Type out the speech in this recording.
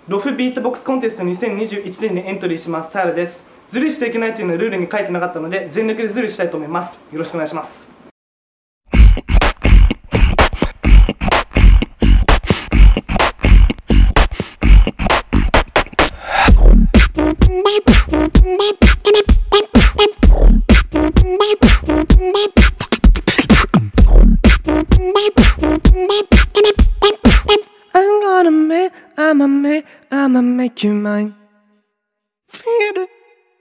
ロフビートボックスコンテスト2021年にエントリーしますタイラです。ズルしてはいけないというのはルールに書いてなかったので、全力でズルしたいと思います。よろしくお願いします。 I'ma make you mine. Feel it.